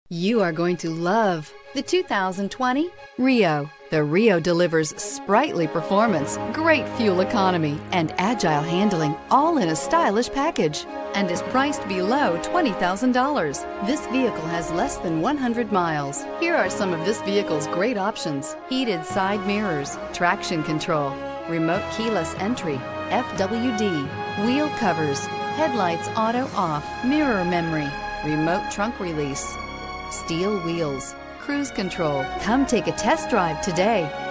You are going to love the 2020 Rio. The Rio delivers sprightly performance, great fuel economy, and agile handling, all in a stylish package, and is priced below $20,000. This vehicle has less than 100 miles. Here are some of this vehicle's great options: heated side mirrors, traction control, remote keyless entry, FWD, wheel covers, headlights auto off, mirror memory, remote trunk release, steel wheels, cruise control. Come take a test drive today.